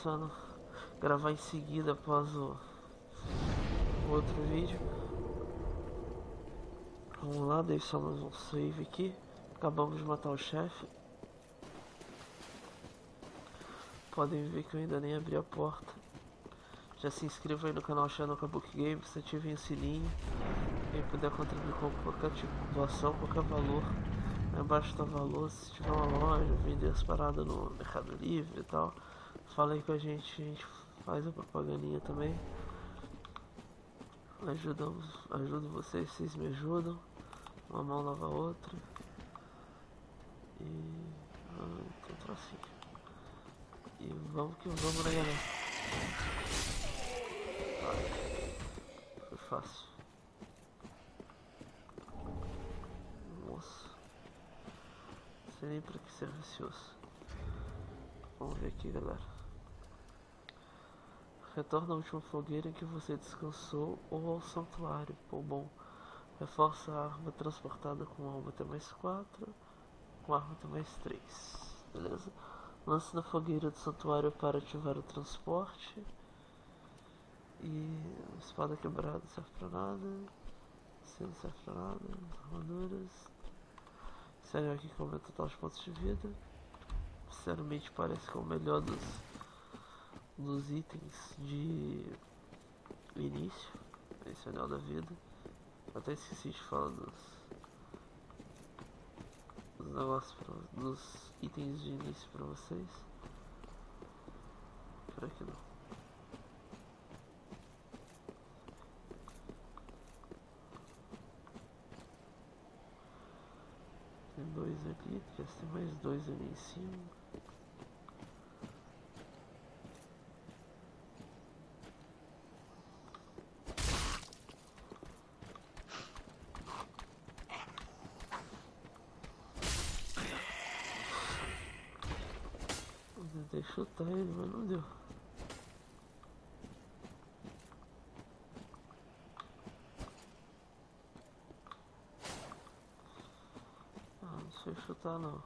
pensando em gravar em seguida após o outro vídeo. Vamos lá, deixamos um save aqui. Acabamos de matar o chefe. Podem ver que eu ainda nem abri a porta. Já se inscreva aí no canal Channel Kabuki Games, ativem o sininho. Quem puder contribuir com qualquer tipo de doação, qualquer valor. Aí embaixo tá o valor, se tiver uma loja, vender as paradas no Mercado Livre e tal. Fala aí com a gente faz a propagandinha também. Ajudo vocês, vocês me ajudam. Uma mão lava a outra. E... então assim. E vamos que vamos, né, galera? Foi fácil. Nossa. Não sei nem pra que serve esse osso. Vamos ver aqui, galera. Retorna à última fogueira em que você descansou ou ao santuário. Pô, bom. Reforça a arma transportada com alma até mais 4. Com arma até mais 3. Beleza? Lance na fogueira do santuário para ativar o transporte. E espada quebrada não serve pra nada. Você não serve pra nada. Armaduras. Sério aqui que aumenta o total de pontos de vida. Sinceramente parece que é o melhor dos itens de início. Esse é o anel da vida. Até esqueci de falar dos negócios, dos itens de início pra vocês. Por aqui não. Tem 2 ali, já tem mais 2 ali em cima. Eu tentei chutar ele, mas não deu. Não sei chutar não.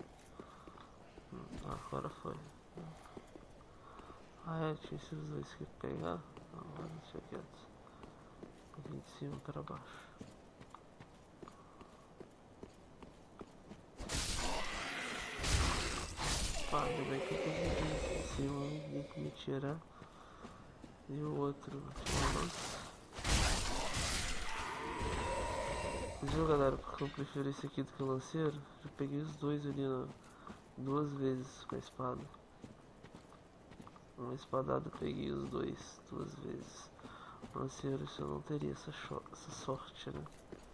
Agora foi. Ah é, tinha esses dois que pegar. Agora deixa quieto. Vim de cima para baixo. Ainda bem que eu consegui em cima, ninguém que me tirar. E o outro tinha lança. Viu, galera, porque eu prefiro esse aqui do que o lanceiro? Já peguei os dois ali duas vezes com a espada. Uma espadada eu peguei os dois duas vezes. O lanceiro isso eu não teria essa sorte, né?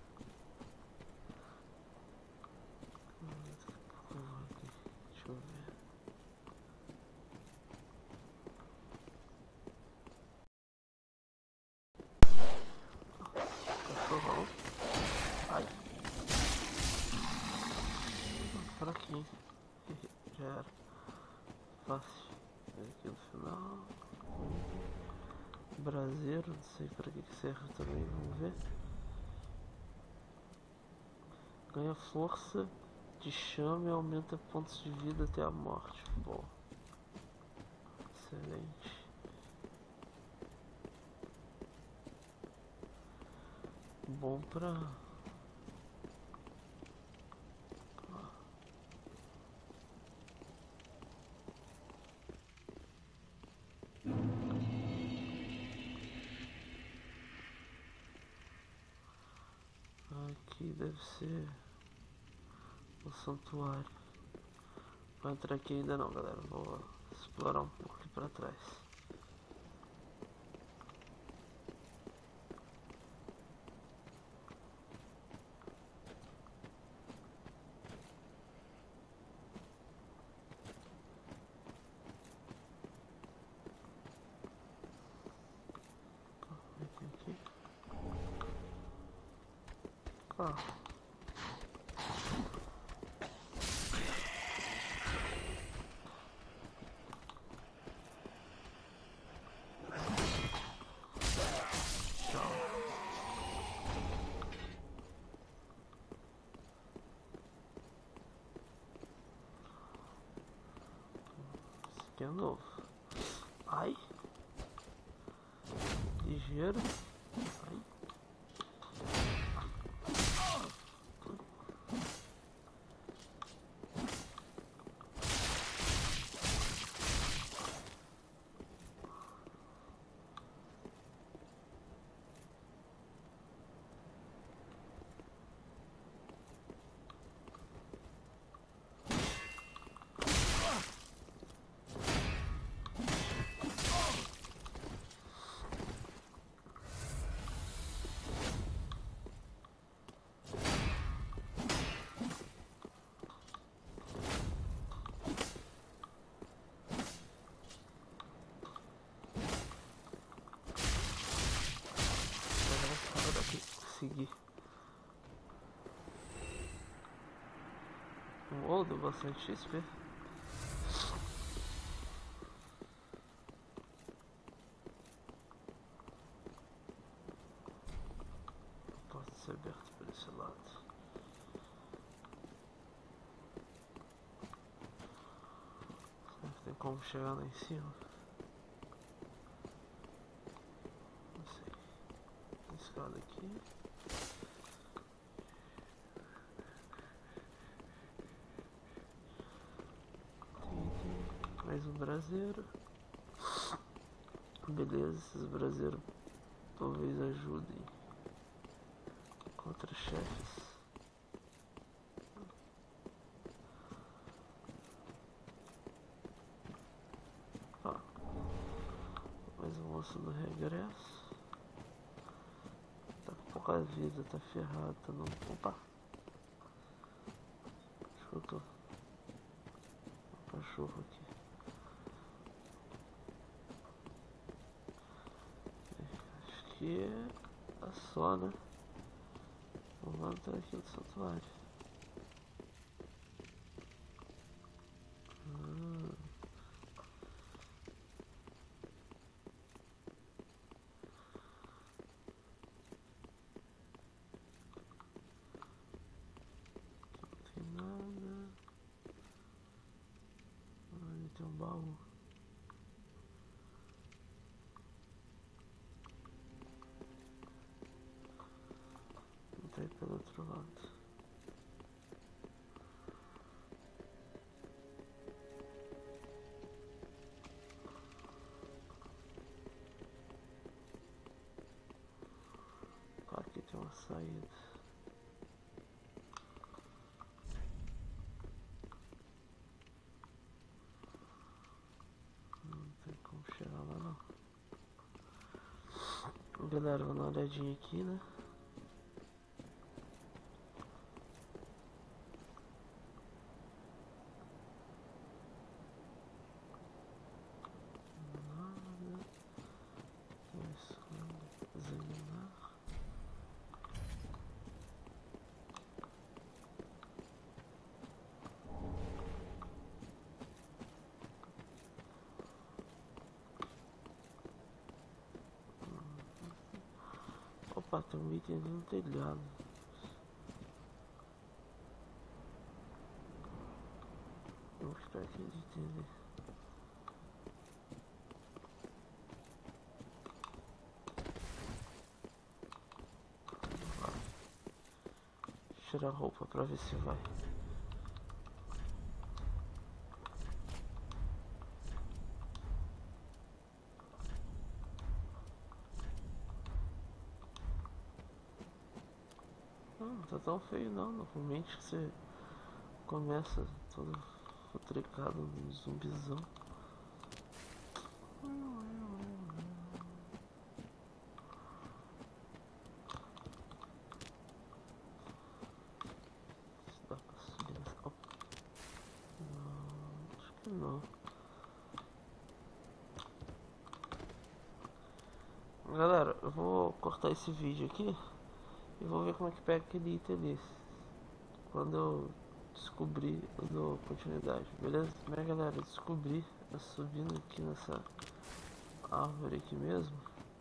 Deixa eu ver. Cachorrão. Ai. Fraquinho. Já era. Fácil. Aqui no final. Braseiro, não sei para que serve também, vamos ver. Ganha força de chama e aumenta pontos de vida até a morte. Bom. Excelente. Bom pra... Aqui deve ser o santuário. Vou entrar aqui ainda não, galera. Vou explorar um pouco aqui pra trás. Aqui. Aqui é novo. dinheiro. Ai. Conseguir. Deu bastante XP. Pode ser aberto por esse lado. Será que tem como chegar lá em cima? Não sei. Tem escada aqui. Mais um braseiro. Beleza, esses braseiros talvez ajudem contra chefes. Ó, mais um osso no regresso. Tá com pouca vida, tá ferrado, tá não. Opa! Escutou um cachorro aqui. Que é só, né? Vamos entrar aqui no santuário. Não tem nada. Ali tem um baú. Aí pelo outro lado. Aqui tem uma saída. Não tem como chegar lá não. Galera, vou dar uma olhadinha aqui, né? Opa, tem um item no telhado. Vou ficar aqui de item. Tirar a roupa pra ver se vai. Não tá tão feio não. Normalmente você começa todo futricado, um zumbizão. Dá pra subir nessa copa? Não, acho que não. Galera, eu vou cortar esse vídeo aqui e vou ver como é que pega aquele item ali. Quando eu descobrir, eu dou continuidade, beleza? Mas galera, eu descobri, subindo aqui nessa árvore aqui mesmo.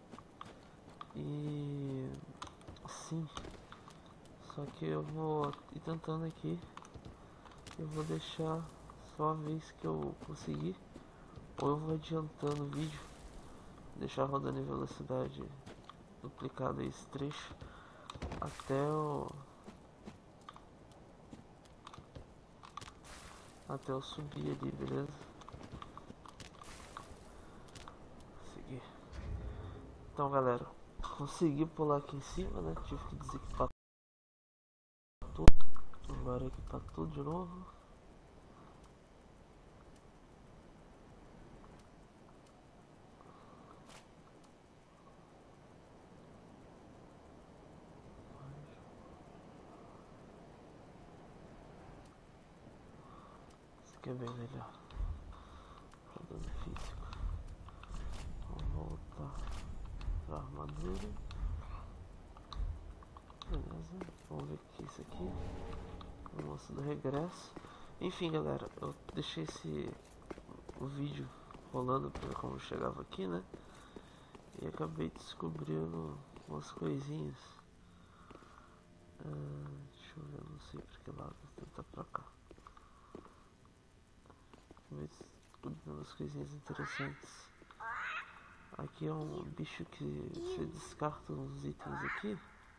E sim, só que eu vou ir tentando aqui. Eu vou deixar só a vez que eu conseguir, ou eu vou adiantando o vídeo, deixar rodando em velocidade duplicado esse trecho até eu subir ali, beleza? Seguir. Então, galera, consegui pular aqui em cima, né? Tive que desequipar tudo. Agora equipar tudo de novo. Isso aqui é bem melhor para dano físico. Vamos voltar pra armadura. Beleza, vamos ver o que é isso aqui. O moço do regresso. Enfim, galera, eu deixei o vídeo rolando pra ver como eu chegava aqui, né? E acabei descobrindo umas coisinhas. Deixa eu ver, não sei pra que lado, vou tentar pra cá. Acabei descobrindo umas coisinhas interessantes. Aqui é um bicho que você descarta uns itens aqui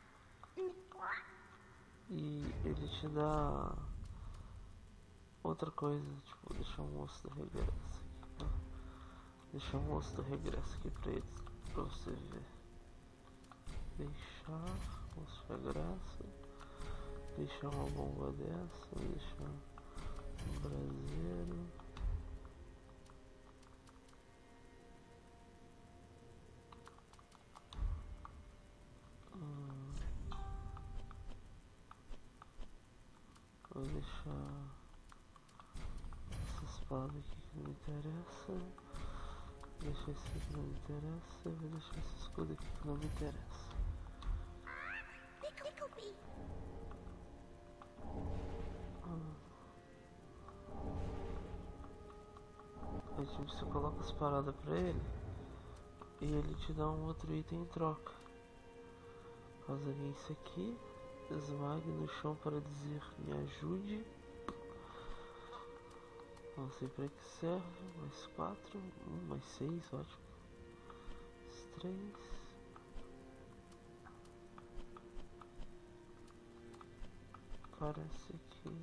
e ele te dá outra coisa, tipo, deixar um osso do regresso aqui, tá? Deixar um osso do regresso aqui pra eles, pra você ver. Deixar osso do regresso, deixar uma bomba dessa, deixar um braseiro. Vou deixar essa espada aqui que não me interessa. Deixa esse aqui que não me interessa. Vou deixar esse escudo aqui que não me interessa. Aí tipo, você coloca as paradas pra ele e ele te dá um outro item em troca. Faz alguém isso aqui. Esmague no chão para dizer me ajude. Não sei pra que serve. Mais 4, mais 6, ótimo. Mais 3. Cara, esse aqui.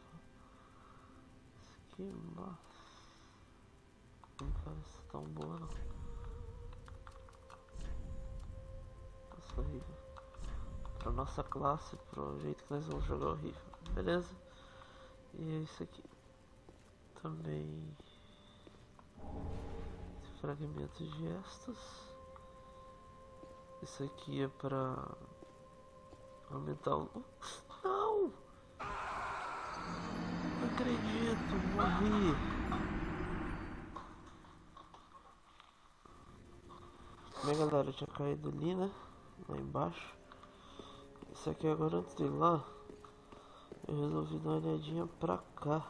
Esse aqui, nossa. Não parece tão boa não. Nossa, horrível. Pra nossa classe, pro jeito que nós vamos jogar, horrível. Beleza? E é isso aqui. Também fragmentos de gestos. Isso aqui é pra aumentar o... Não! Não acredito, morri. Bem, galera, eu tinha caído ali, né? Lá embaixo. Isso aqui agora, antes de ir lá, eu resolvi dar uma olhadinha pra cá.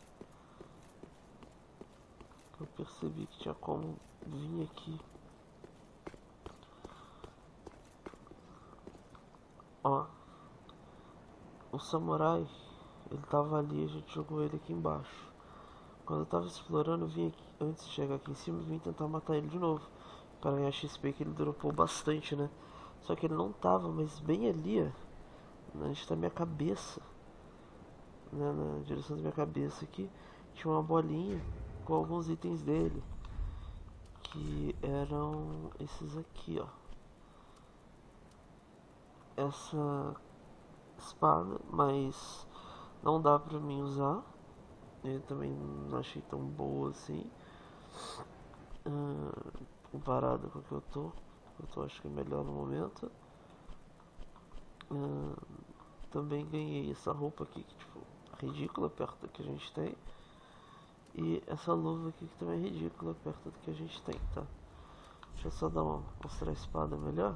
Eu percebi que tinha como vir aqui. Ó, o samurai, ele tava ali, a gente jogou ele aqui embaixo. Quando eu tava explorando, eu vim aqui, antes de chegar aqui em cima, eu vim tentar matar ele de novo para ganhar XP, que ele dropou bastante, né? Só que ele não tava, mas bem ali, ó, onde tá minha cabeça, né, na direção da minha cabeça aqui, tinha uma bolinha com alguns itens dele, que eram esses aqui, ó. Essa espada, mas não dá pra mim usar. Eu também não achei tão boa assim, comparado com o que eu tô. Eu tô, acho que é melhor no momento. Também ganhei essa roupa aqui que, tipo, ridícula perto do que a gente tem. E essa luva aqui que também é ridícula perto do que a gente tem, tá? Deixa eu só mostrar a espada melhor,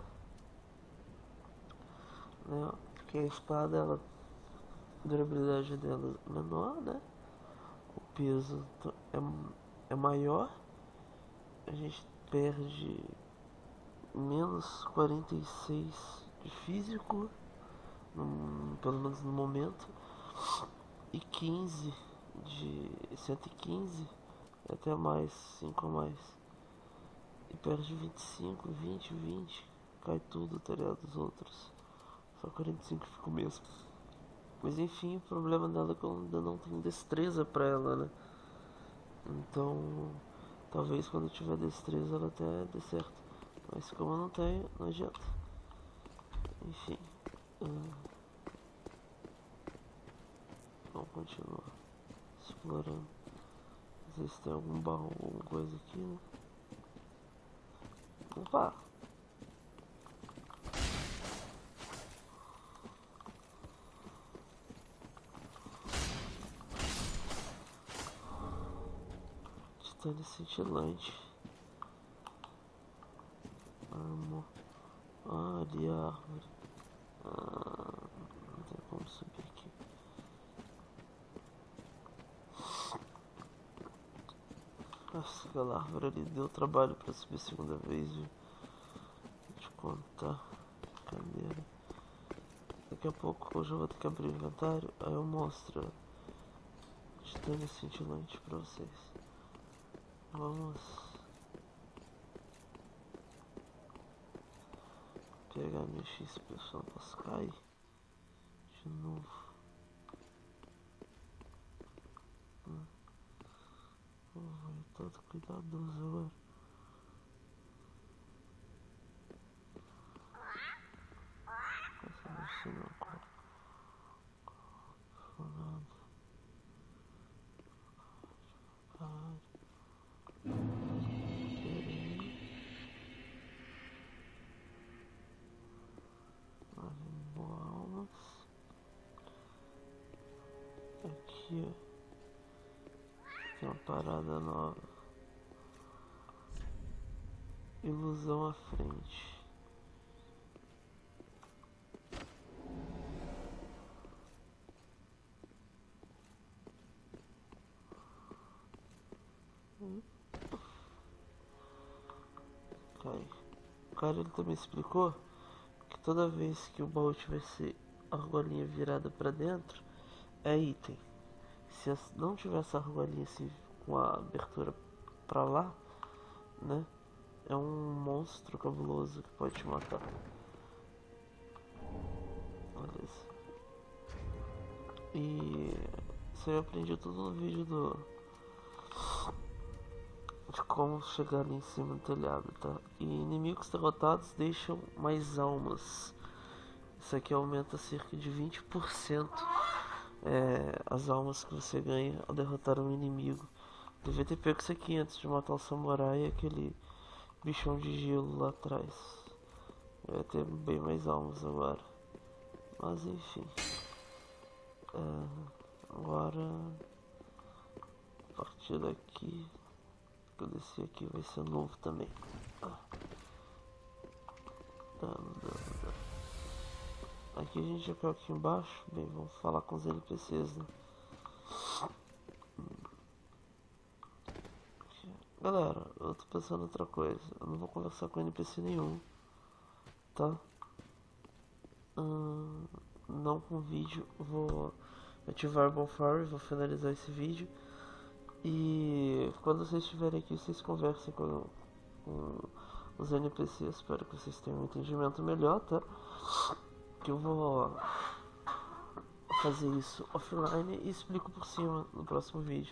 né? Porque a espada, ela, a durabilidade dela é menor, né? O peso é maior. A gente perde menos 46 de físico, pelo menos no momento, e 15 de 115, até mais, 5 a mais. E perde 25, 20, 20. cai tudo, tá ligado? Dos outros. Só 45 fica o mesmo. Mas enfim, o problema dela é que eu ainda não tenho destreza pra ela, né? Então, talvez quando eu tiver destreza ela até dê certo. Mas como eu não tenho, não adianta. Enfim. Vamos continuar explorando. Não sei se tem algum baú ou alguma coisa aqui, né? Opa! Titânio cintilante. Armor. Ah, ali a árvore. Não tem como subir aqui. Nossa, aquela árvore ali deu trabalho pra subir a segunda vez, viu? Vou te contar. Cadeira. Daqui a pouco eu já vou ter que abrir o inventário. Aí eu mostro titânio cintilante pra vocês. Vamos pegar minha XP, só não posso cair de novo. Vai todo cuidadoso agora. Essa mexer não corre. Nada. Almas. Aqui, ó. Tem uma parada nova. Ilusão à frente. Cai. O cara ele também explicou que toda vez que o baú tivesse a argolinha virada pra dentro, é item. Se não tiver essa argolinha assim, com a abertura pra lá, né? É um monstro cabuloso que pode te matar. Olha isso. E isso eu aprendi tudo no vídeo de como chegar ali em cima do telhado, tá? E inimigos derrotados deixam mais almas. Isso aqui aumenta cerca de 20% as almas que você ganha ao derrotar um inimigo. Devia ter pego isso aqui antes de matar o samurai e aquele bichão de gelo lá atrás. Vai ter bem mais almas agora. Mas enfim. Agora a partir daqui que eu desci aqui vai ser novo também. Dano. Aqui a gente já caiu aqui embaixo. Bem, vamos falar com os NPCs, né? Galera, eu tô pensando em outra coisa. Eu não vou conversar com NPC nenhum, tá? Não com vídeo. Vou ativar o Bonfire, vou finalizar esse vídeo. E quando vocês estiverem aqui, vocês conversem com os NPCs. Espero que vocês tenham um entendimento melhor, tá? Que eu vou fazer isso offline e explico por cima no próximo vídeo.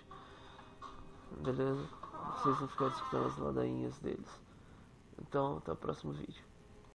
Beleza? Vocês vão ficar escutando as ladainhas deles. Então, até o próximo vídeo.